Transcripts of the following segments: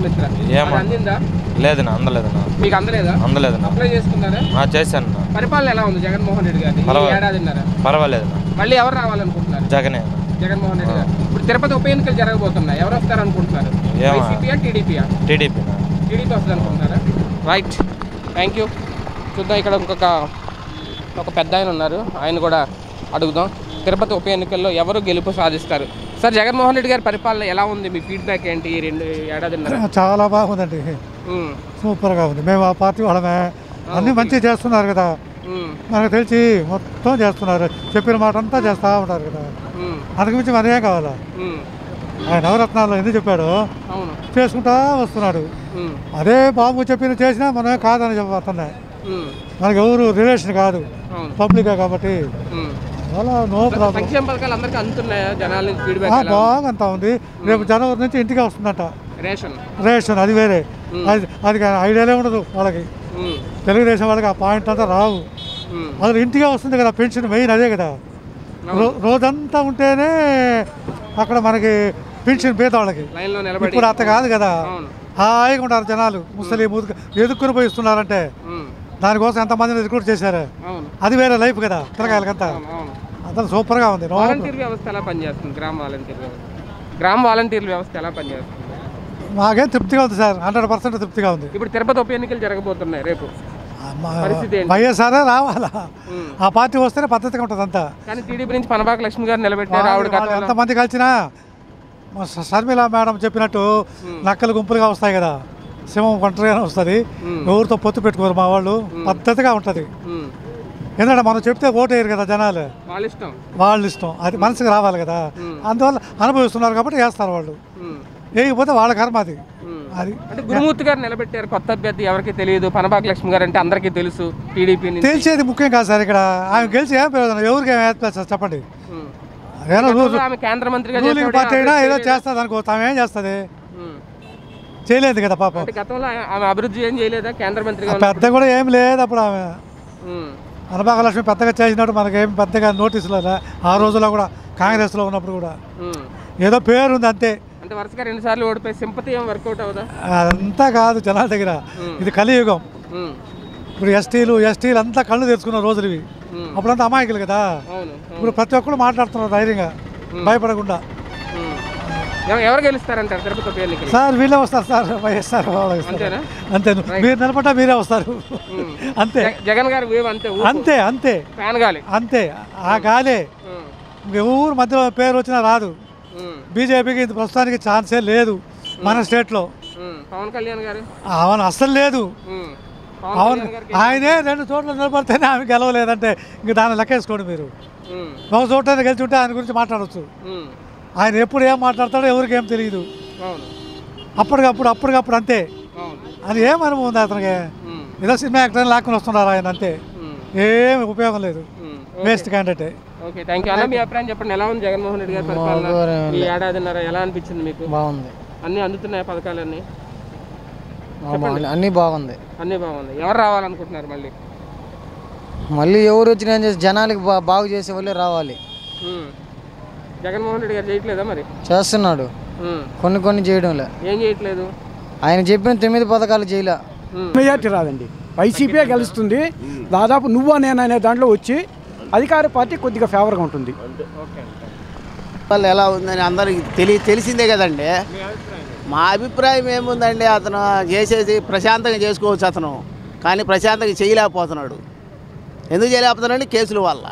మిత్ర అందిందా? లేదన్నా, అందలేదన్నా. మీకు అందలేదా? అందలేదన్నా. అప్లై చేసుకున్నారా? చేశాను. పరిపాలన ఎలా ఉంది జగన్మోహన్ రెడ్డి గారి ఏడాదిన్నర? పర్వాలేదన్నా. మళ్ళీ ఎవరు రావాలనుకుంటున్నారు? జగనే, జగన్మోహన్ రెడ్డి గారు. ఇప్పుడు తిరుపతి ఉప ఎన్నికలు జరగబోతున్నాయి, ఎవరు వస్తారనుకుంటున్నారు? వైసీపీయా టీడీపీయా? టీడీపీ వస్తుంది అనుకుంటున్నారా? Right, thank you. చూద్దాం, ఇక్కడ ఒక పెద్ద ఆయన ఉన్నారు, ఆయన కూడా అడుగుదాం. తిరుపతి ఉప ఎన్నికల్లో ఎవరు గెలుపు సాధిస్తారు? సార్, జగన్మోహన్ రెడ్డి గారి పరిపాలన ఎలా ఉంది? మీ ఫీడ్బ్యాక్ ఏంటి? 2 ఏడాదిన్నర చాలా బాగుందండి, సూపర్గా ఉంది. మేము ఆ పార్టీ వాళ్ళమే, అన్ని మంచిగా చేస్తున్నారు కదా, మనకు తెలిసి మొత్తం చేస్తున్నారు, చెప్పిన మాట అంతా చేస్తూ ఉంటారు కదా, అందుకు మించి మనమే కావాలా? ఆయన నవరత్నాల్లో ఎందుకు చెప్పాడు, చేసుకుంటా వస్తున్నాడు. అదే బాబు చెప్పిన చేసినా మనమే కాదని చెప్పబోతున్నాయి. మనకి ఎవరు రిలేషన్ కాదు, పబ్లికే కాబట్టి బాగా అంతా ఉంది. రేపు జనవరి నుంచి ఇంటికి వస్తుందంట రేషన్, అది వేరే, అది ఐడియాలే ఉండదు వాళ్ళకి. తెలుగుదేశం వాళ్ళకి ఆ పాయింట్ అంతా రావు, అసలు ఇంటికే వస్తుంది కదా పెన్షన్, మెయిన్ అదే కదా. రోజంతా ఉంటేనే అక్కడ మనకి పెన్షన్ పేదవాళ్ళకి. ఇప్పుడు అంత కాదు కదా, హాయిగా ఉంటారు జనాలు. ముసలి ఎదుక్కుని పోయి ఇస్తున్నారంటే దానికోసం ఎంతమందిని రిక్రూట్ చేశారు, అది వేరే లైఫ్ కదా పిల్లకాయలకంతా. అంతా సూపర్గా ఉంది. వాలంటీర్ వ్యవస్థ ఎలా పనిచేస్తుంది? గ్రామ వాలంటీర్ వ్యవస్థ ఎలా పనిచేస్తుంది? మాకేం తృప్తిగా ఉంది సార్, 100% తృప్తిగా ఉంది. ఇప్పుడు తిరుపతి ఉప ఎన్నికలు జరగబోతున్నాయి రేపు, వైఎస్ఆర్ రావాలా, ఆ పార్టీ వస్తేనే పద్ధతిగా ఉంటుంది అంతా. కానీ టీడీపీ నుంచి పనబాక లక్ష్మి గారు నిలబెట్టారు. ఎంతమంది కలిసినా షర్మిల మేడం చెప్పినట్టు నక్కలు గుంపులుగా వస్తాయి కదా, సింహం ఒంటరిగానే వస్తుంది, ఎవరితో పొత్తు పెట్టుకోరు మా వాళ్ళు, పద్ధతిగా ఉంటుంది. ఎందుకంటే మనం చెప్తే ఓటు వేయరు కదా జనాలు, వాళ్ళ ఇష్టం, అది మనసుకు రావాలి కదా, అందువల్ల అనుభవిస్తున్నారు కాబట్టి వేస్తారు వాళ్ళు, వేయకపోతే వాళ్ళ కర్మ అది. అది అంటే గురుమూర్తి గారు నిలబెట్టారు, కొత్త అభ్యర్థి ఎవరికి తెలియదు, పనబాక లక్ష్మి గారు అంటే అందరికీ తెలుసు. టీడీపీ తెలిసేది ముఖ్యం కాదు సార్, ఇక్కడ ఆమె గెలిచి ఏం ప్రయోజనం, ఎవరికి ఏం వేస్తారు సార్ చెప్పండి. కేంద్ర మంత్రిగా పార్టీ అయినా ఏదో చేస్తుంది అనుకో, ఆమె ఏం చేస్తుంది, చేయలేదు కదా పాపం. గతంలో ఆమె అభివృద్ధి ఏం చేయలేదా కేంద్ర మంత్రిగా? పెద్ద కూడా ఏం లేదు అప్పుడు, ఆమె పనబాక లక్ష్మి పెద్దగా చేసినట్టు మనకేం పెద్దగా నోటీసులు ఆ రోజుల్లో కూడా, కాంగ్రెస్లో ఉన్నప్పుడు కూడా ఏదో పేరు ఉంది అంతే. అంటే వరుసగా 2 సార్లు ఓడిపోయి సింపతి ఏం వర్కౌట్ అవుదా? అదంతా కాదు జనాల దగ్గర, ఇది కలియుగం. ఇప్పుడు ఎస్టీలు అంతా కళ్ళు తెరుచుకున్న రోజులు ఇవి, అప్పుడంతా అమాయకులు కదా. ఇప్పుడు ప్రతి ఒక్కరు మాట్లాడుతున్నారు ధైర్యంగా, భయపడకుండా. ఎవరు గెలుస్తారంటారు తిరుపతి ఉప ఎన్నికలు? సార్ వీళ్ళే వస్తారు సార్, వైఎస్ఆర్ అంతే. మీరు నిలబడ్డా మీరే వస్తారు అంతే. జగన్ గారు అంతే అంతే అంతే, ఆ గాలే. ఎవరు మధ్యలో పేరు వచ్చినా రాదు. బీజేపీకి ఇంత ప్రస్తుతానికి ఛాన్సే లేదు మన స్టేట్లో. పవన్ కళ్యాణ్ గారు అవును అస్సలు లేదు. అవును, ఆయనే 2 చోట్ల నిలబడితేనే ఆమె గెలవలేదంటే ఇంక దాన్ని లెక్కేసుకోండి మీరు. ఒక చోట గెలిచి ఉంటే ఆయన గురించి మాట్లాడవచ్చు. ఆయన ఎప్పుడు ఏం మాట్లాడతాడో ఎవరికి ఏం తెలియదు, అప్పటికప్పుడు అంతే. అది ఏం అనుభవం ఉంది అతనికి, ఏదో సినిమా యాక్టర్ లాక్కుని వస్తున్నారు ఆయన, అంతే, ఏమి ఉపయోగం లేదు, waste candidate. Okay, thank you అన్న. మీ అభిప్రాయం చెప్పండి, ఎలా ఉంది జగన్మోహన్ రెడ్డి గారి పరిపాలన? ఈ ఏడాదిన్నర ఎలా అనిపించింది మీకు? బాగుంది. అన్నీ అందుతున్నాయి పథకాలన్నీ? అన్నీ బాగుంది. ఎవరు రావాలనుకుంటున్నారు మళ్ళీ? ఎవరు వచ్చినా జనాలకి బాగు చేసే వాళ్ళే రావాలి. జగన్మోహన్ రెడ్డి గారు చేయట్లేదా మరి? చేస్తున్నాడు, కొన్ని చేయడంలే. ఏం చేయట్లేదు? ఆయన చెప్పిన 9 పథకాలు చేయలే. మెజార్టీ రాదండి, వైసీపీ గెలుస్తుంది దాదాపు. నువ్వు నేను అనే దాంట్లో వచ్చి అధికార పార్టీ కొద్దిగా ఫేవర్గా ఉంటుంది. వాళ్ళు ఎలా ఉందని అందరికి తెలిసిందే కదండి. మా అభిప్రాయం ఏముందండి, అతను చేసేది ప్రశాంతంగా చేసుకోవచ్చు అతను, కానీ ప్రశాంతంగా చేయలేకపోతున్నాడు. ఎందుకు చేయలేకపోతున్నాడు? కేసుల వల్ల.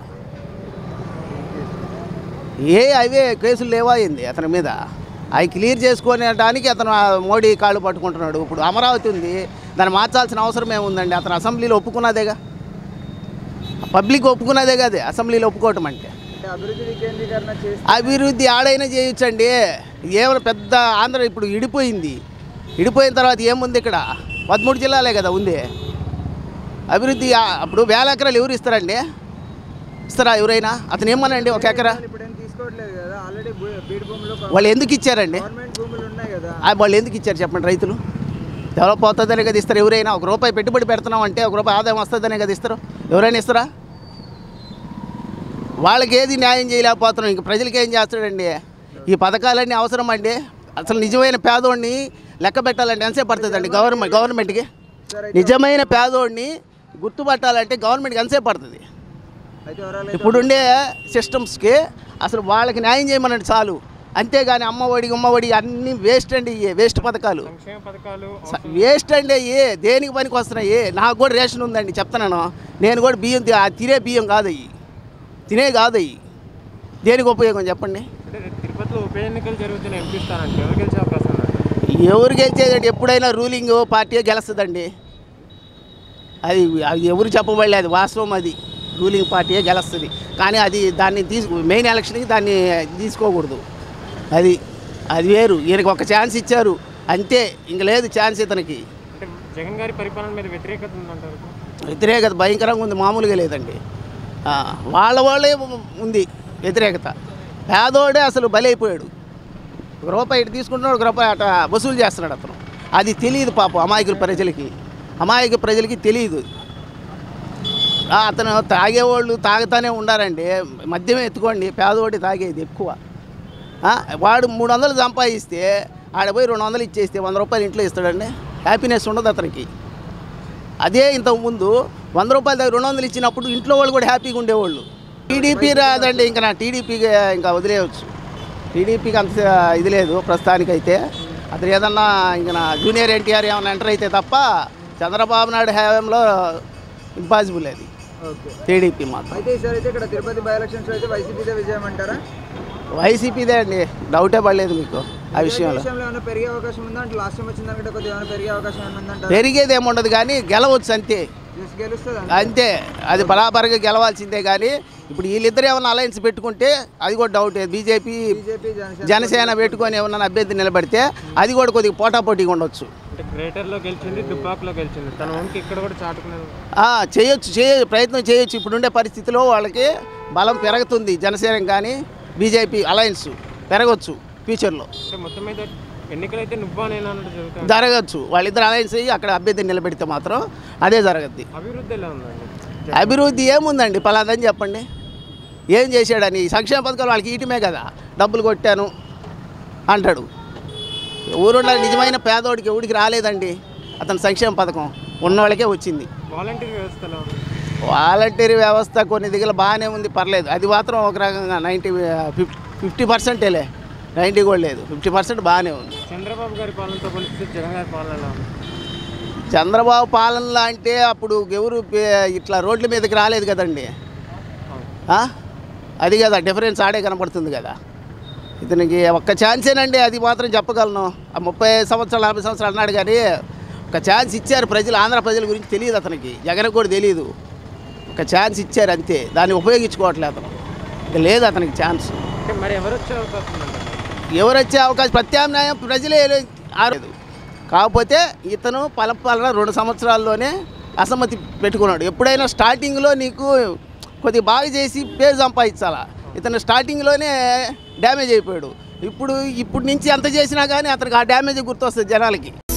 అవే కేసులు లేవా అయింది అతని మీద, అవి క్లియర్ చేసుకునేటానికి అతను మోడీ కాళ్ళు పట్టుకుంటున్నాడు. ఇప్పుడు అమరావతి ఉంది, దాన్ని మార్చాల్సిన అవసరం ఏముందండి? అతను అసెంబ్లీలో ఒప్పుకున్నదేగా, పబ్లిక్ ఒప్పుకున్నదే కదా అసెంబ్లీలో ఒప్పుకోవటం అంటే. అభివృద్ధి ఆడైనా చేయొచ్చండి. ఏమైనా పెద్ద ఆంధ్ర ఇప్పుడు విడిపోయిన తర్వాత ఏముంది ఇక్కడ? 13 జిల్లాలే కదా ఉంది అభివృద్ధి. అప్పుడు 1000 ఎకరాలు ఎవరు ఇస్తారండి? ఇస్తారా ఎవరైనా? అతను ఏమనండి 1 ఎకరా వాళ్ళు ఎందుకు ఇచ్చారండి? వాళ్ళు ఎందుకు ఇచ్చారు చెప్పండి? రైతులు డెవలప్ అవుతుందనే కదా ఇస్తారు ఎవరైనా. 1 రూపాయి పెట్టుబడి పెడుతున్నాం అంటే 1 రూపాయి ఆదాయం వస్తుందనే కదా ఇస్తారు, ఎవరైనా ఇస్తారా? వాళ్ళకి ఏది న్యాయం చేయలేకపోతున్నాం, ఇంక ప్రజలకి ఏం చేస్తాడండి? ఈ పథకాలన్నీ అవసరం అండి. అసలు నిజమైన పేదోడిని లెక్క పెట్టాలంటే ఎంతసేపు పడుతుందండి గవర్నమెంట్కి? నిజమైన పేదోడిని గుర్తుపట్టాలంటే గవర్నమెంట్కి ఎంతసేపు పడుతుంది? ఇప్పుడుండే సిస్టమ్స్కి అసలు వాళ్ళకి న్యాయం చేయమనండి చాలు. అంతేగాని అమ్మఒడి అన్నీ వేస్ట్ అండి. వేస్ట్ పథకాలు వేస్ట్ అండి. దేనికి పనికి వస్తున్నాయి? నాకు కూడా రేషన్ ఉందండి, చెప్తున్నాను. నేను కూడా బియ్యం తినే బియ్యం కాదు అయ్యి, తినే కాదు అయ్యి. దేనికి ఉపయోగం చెప్పండి? తిరుపతిలో ఉప ఎన్నికలు జరుగుతున్నాయి, ఎంపిస్తానంటే ఎవరు గెలిచే అవకాశం ఉంది? ఎవరు గెలిచేదండి? ఎప్పుడైనా రూలింగ్ పార్టీ గెలుస్తుందండి. అది ఎవరు చెప్పబడలేదు, అది వాస్తవం. అది రూలింగ్ పార్టీయే గెలుస్తుంది. కానీ అది దాన్ని మెయిన్ ఎలక్షన్కి దాన్ని తీసుకోకూడదు. అది వేరు. ఈయనకి ఒక ఛాన్స్ ఇచ్చారు అంతే, ఇంక లేదు ఛాన్స్ ఇతనికి. జగన్ గారి పరిపాలన మీద వ్యతిరేకత ఉందంటారు? వ్యతిరేకత భయంకరంగా ఉంది, మామూలుగా లేదండి. వాళ్ళే ఉంది వ్యతిరేకత. పేదోడే అసలు బలైపోయాడు. ₹1 ఇటు తీసుకుంటున్నాడు, ₹1 అట వసూలు చేస్తున్నాడు అతను. అది తెలియదు పాపం అమాయకుల ప్రజలకి తెలియదు. అతను తాగేవాళ్ళు తాగుతానే ఉండారండి. మద్యమే ఎత్తుకోండి, పేదవాడి తాగేది ఎక్కువ. వాడు 300 సంపాదిస్తే ఆడపోయి 200 ఇచ్చేస్తే ₹100 ఇంట్లో ఇస్తాడండి. హ్యాపీనెస్ ఉండదు అతనికి. అదే ఇంతకుముందు ₹100 దగ్గర 200 ఇచ్చినప్పుడు ఇంట్లో వాళ్ళు కూడా హ్యాపీగా ఉండేవాళ్ళు. టీడీపీ రాదండి, ఇంకా నా టీడీపీకి ఇంకా వదిలేయచ్చు. టీడీపీకి అంత ఇది లేదు ప్రస్తుతానికైతే. అతను ఏదన్నా ఇంకా నా జూనియర్ ఎన్టీఆర్ ఏమైనా ఎంటర్ అయితే తప్ప చంద్రబాబు నాయుడు హయాంలో ఇంపాసిబుల్ అది టీడీపీ మాత్రం. అయితే ఈసారి అయితే ఇక్కడ తిరుపతి బై ఎలక్షన్స్ అయితే వైసీపీదే విజయం అంటారా? వైసీపీదే అండి, డౌటే పడలేదు మీకు ఆ విషయంలో. ఏమైనా పెరిగే అవకాశం ఉందా అంటే లాస్ట్ టైం వచ్చిన దానికంటే కొద్దిగా ఏమైనా పెరిగే అవకాశం ఏమంటారు? పెరిగేది ఏముండదు కానీ గెలవచ్చు అంతే. అంతే, అది బరాబర్గా గెలవాల్సిందే. కానీ ఇప్పుడు వీళ్ళిద్దరు ఏమన్నా అలయన్స్ పెట్టుకుంటే అది కూడా డౌటే. బీజేపీ జనసేన పెట్టుకొని ఏమన్నా అభ్యర్థి నిలబడితే అది కూడా కొద్దిగా పోటాపోటీగా ఉండొచ్చు. గ్రేటర్లో గెలిచింది, దుబ్బాకలో గెలిచింది, తన వంకి ఇక్కడ కూడా చాటుకున్నారు. చేయొచ్చు, ప్రయత్నం చేయొచ్చు. ఇప్పుడుండే పరిస్థితిలో వాళ్ళకి బలం పెరుగుతుంది. జనసేన కానీ బీజేపీ అలయన్స్ పెరగవచ్చు ఫ్యూచర్లో. మొత్తం మీద ఎన్నికలైతే జరగచ్చు. వాళ్ళిద్దరు అలయన్స్ అయ్యి అక్కడ అభ్యర్థిని నిలబెడితే మాత్రం అదే జరగద్ది. అభివృద్ధి ఎలా ఉందండి? అభివృద్ధి ఏముందండి? పలాదని చెప్పండి. ఏం చేశాడని? సంక్షేమ పథకాలు వాళ్ళకి ఇయటమే కదా. డబ్బులు కొట్టాను అంటాడు. ఊరున్న నిజమైన పేదోడికి ఎవడికి రాలేదండి అతని సంక్షేమ పథకం. ఉన్నవాళ్ళకే వచ్చింది. వాలంటీర్ వ్యవస్థ కొన్ని దగ్గర బాగానే ఉంది, పర్లేదు. అది మాత్రం ఒక రకంగా 50%లే, 90 కూడా లేదు, 50% బాగానే ఉంది. చంద్రబాబు గారి పాలనతో పోలిస్తే జగన్ గారి పాలన? చంద్రబాబు పాలనలో అంటే అప్పుడు ఎవరు ఇట్లా రోడ్ల మీదకి రాలేదు కదండి. అది కదా డిఫరెన్స్, ఆడే కనపడుతుంది కదా. ఇతనికి ఒక్క ఛాన్సేనండి, అది మాత్రం చెప్పగలను. 30 సంవత్సరాలు 40 సంవత్సరాలు అన్నాడు కానీ ఒక ఛాన్స్ ఇచ్చారు ప్రజలు. ఆంధ్ర ప్రజల గురించి తెలియదు అతనికి, జగన్ కూడా తెలియదు. ఒక ఛాన్స్ ఇచ్చారు అంతే, దాన్ని ఉపయోగించుకోవట్లేదు అతను. ఇక లేదు అతనికి ఛాన్స్. మరి ఎవరు వచ్చే అవకాశం? ప్రత్యామ్నాయం ప్రజలే ఆరలేదు. కాకపోతే ఇతను పాలన 2 సంవత్సరాల్లోనే అసమ్మతి పెట్టుకున్నాడు. ఎప్పుడైనా స్టార్టింగ్లో నీకు కొద్దిగా బాగా చేసి పేరు సంపాదించాలా. ఇతను స్టార్టింగ్లోనే డ్యామేజ్ అయిపోయాడు. ఇప్పుడు నుంచి ఎంత చేసినా కానీ అతనికి ఆ డ్యామేజ్ గుర్తొస్తుంది జనాలకి.